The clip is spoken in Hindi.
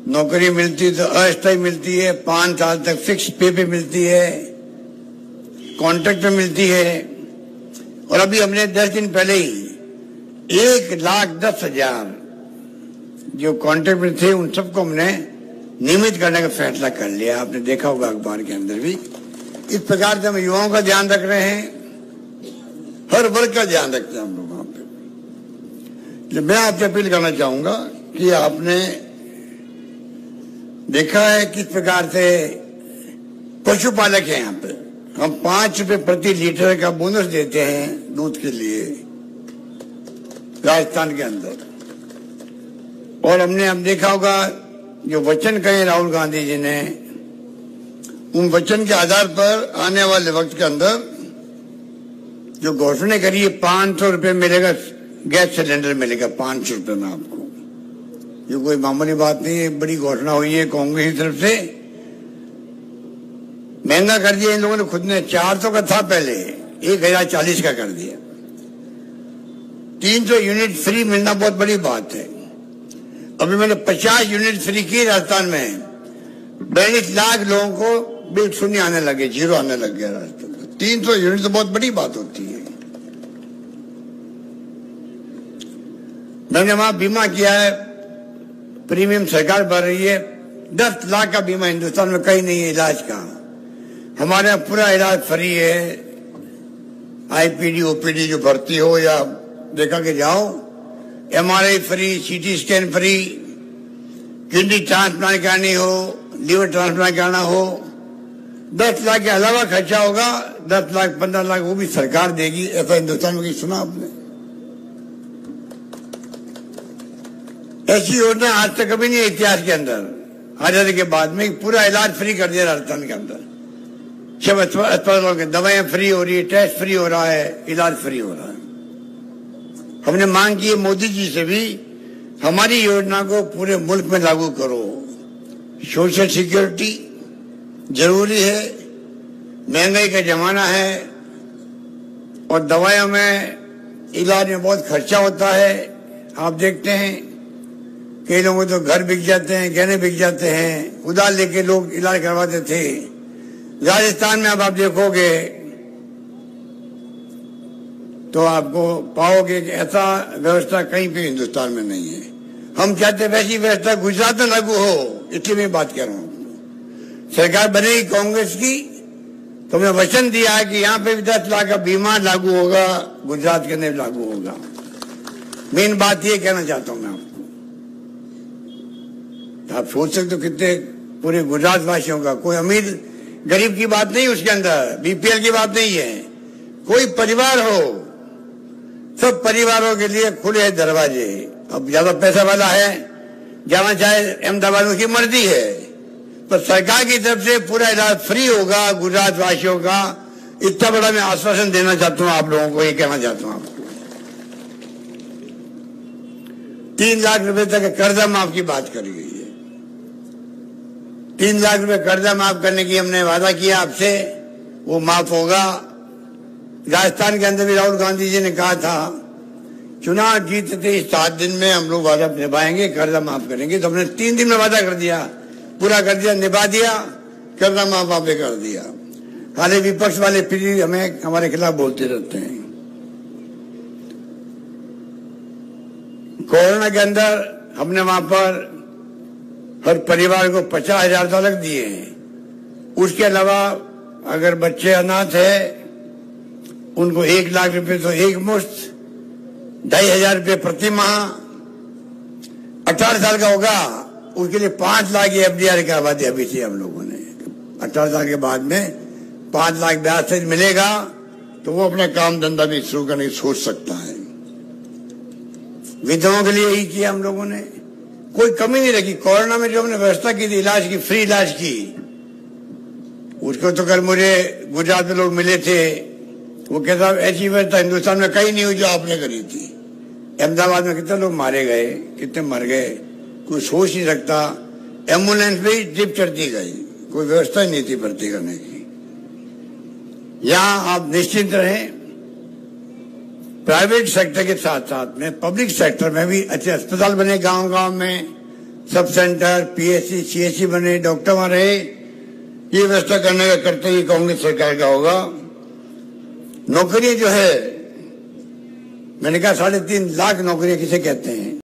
नौकरी मिलती तो अस्थायी मिलती है, 5 साल तक फिक्स पे मिलती है, कॉन्ट्रैक्ट में मिलती है। और अभी हमने 10 दिन पहले ही 1,10,000 जो कॉन्ट्रैक्ट में थे उन सबको हमने नियमित करने का फैसला कर लिया। आपने देखा होगा अखबार के अंदर भी। इस प्रकार से हम युवाओं का ध्यान रख रहे हैं, हर वर्ग का ध्यान रखते हैं हम लोग वहां पे। मैं आपसे अपील करना चाहूंगा कि आपने देखा है किस प्रकार से पशुपालक है यहाँ पे, हम 5 रुपए प्रति लीटर का बोनस देते हैं दूध के लिए राजस्थान के अंदर। और हमने अब देखा होगा जो वचन कहे राहुल गांधी जी ने, उन वचन के आधार पर आने वाले वक्त के अंदर जो घोषणा करी है 500 रुपए मिलेगा, गैस सिलेंडर मिलेगा 500 रुपए में आपको। ये कोई मामूली बात नहीं है, बड़ी घोषणा हुई है कांग्रेस की तरफ से। महंगा कर दिया इन लोगों ने खुद ने, 400 का था पहले, 1040 का कर दिया। 300 यूनिट फ्री मिलना बहुत बड़ी बात है। अभी मैंने 50 यूनिट फ्री की राजस्थान में, 42 लाख लोगों को बिल शून्य आने लगे, 0 आने लग गया राजस्थान में। 300 यूनिट तो बहुत बड़ी बात होती है। मैंने वहां बीमा किया है, प्रीमियम सरकार भर रही है। 10 लाख का बीमा हिंदुस्तान में कहीं नहीं है इलाज का। हमारे यहाँ पूरा इलाज फ्री है। आईपीडी ओपीडी जो भर्ती हो या देखा के जाओ, MRI free, CT scan free, kidney transplant करानी हो, लीवर ट्रांसप्लांट कराना हो, 10 लाख के अलावा खर्चा होगा, 10 लाख 15 लाख वो भी सरकार देगी। ऐसा हिंदुस्तान में कहीं सुना आपने? ऐसी योजना आज तक कभी नहीं है इतिहास के अंदर। आजादी के बाद में पूरा इलाज फ्री कर दिया राजस्थान के अंदर। सब अस्पतालों के दवाएं फ्री हो रही है, टेस्ट फ्री हो रहा है, इलाज फ्री हो रहा है। हमने मांग की है मोदी जी से भी, हमारी योजना को पूरे मुल्क में लागू करो। सोशल सिक्योरिटी जरूरी है, महंगाई का जमाना है और दवाइयों में, इलाज में बहुत खर्चा होता है। आप देखते हैं कई लोगों तो घर बिक जाते हैं, गहने बिक जाते हैं, उधार लेके लोग इलाज करवाते थे। राजस्थान में अब आप देखोगे तो आपको पाओगे कि ऐसा व्यवस्था कहीं पे हिंदुस्तान में नहीं है। हम चाहते वैसी व्यवस्था गुजरात में लागू हो, इसलिए मैं बात कर रहा हूँ। सरकार बनेगी कांग्रेस की तो हमने वचन दिया है कि यहाँ पे भी 10 लाख का बीमा लागू होगा, गुजरात के अंदर लागू होगा। मेन बात ये कहना चाहता हूँ मैं आपको। आप सोच सकते हो कितने पूरे गुजरात वासियों का, कोई अमीर गरीब की बात नहीं, उसके अंदर बीपीएल की बात नहीं है। कोई परिवार हो, सब परिवारों के लिए खुले दरवाजे। अब ज्यादा पैसा वाला है, जाना चाहे अहमदाबाद, उसकी मर्जी है, पर सरकार की तरफ से पूरा इलाज फ्री होगा गुजरात वासियों का। इतना बड़ा मैं आश्वासन देना चाहता हूँ आप लोगों को, ये कहना चाहता हूँ आपको। 3 लाख रुपए तक कर्जा माफ की बात करी गई है। 3 लाख रुपए कर्जा माफ करने की हमने वादा किया आपसे, वो माफ होगा। राजस्थान के अंदर भी राहुल गांधी जी ने कहा था चुनाव जीतते 7 दिन में हम लोग वादा निभाएंगे, कर्जा माफ करेंगे। तो हमने 3 दिन में वादा कर दिया, पूरा कर दिया, निभा दिया, कर्जा माफ वापस कर दिया। खाली विपक्ष वाले फिर हमें हमारे खिलाफ बोलते रहते हैं। कोरोना के अंदर हमने वहां पर हर परिवार को 50,000 तक दिए हैं। उसके अलावा अगर बच्चे अनाथ है उनको 1 लाख रुपए तो एक मुश्त, 2,500 रुपये प्रति माह। 18 साल का होगा उसके लिए 5 लाख एफडीआर करवा दिया अभी से हम लोगों ने। 18 साल के बाद में 5 लाख ब्याज से मिलेगा तो वो अपना काम धंधा भी शुरू करने की सोच सकता है। विधवाओं के लिए यही किया हम लोगों ने, कोई कमी नहीं रखी। कोरोना में जो हमने व्यवस्था की थी इलाज की, फ्री इलाज की, उसको तो कल मुझे गुजरात में लोग मिले थे, वो कहता ऐसी व्यवस्था हिंदुस्तान में कहीं नहीं हुई जो आपने करी थी। अहमदाबाद में कितने लोग मारे गए, कितने मर गए, कोई सोच नहीं सकता। एम्बुलेंस भी जिप चढ़ती गई, कोई व्यवस्था ही नहीं थी भर्ती करने की। यहाँ आप निश्चिंत रहें, प्राइवेट सेक्टर के साथ साथ में पब्लिक सेक्टर में भी अच्छे अस्पताल बने, गांव गांव में सब सेंटर, पीएससी, सीएससी बने, डॉक्टर वहां रहे। ये व्यवस्था करने का कर्तव्य कांग्रेस सरकार का होगा। नौकरी जो है, मैंने कहा 3.5 लाख नौकरियां किसे कहते हैं।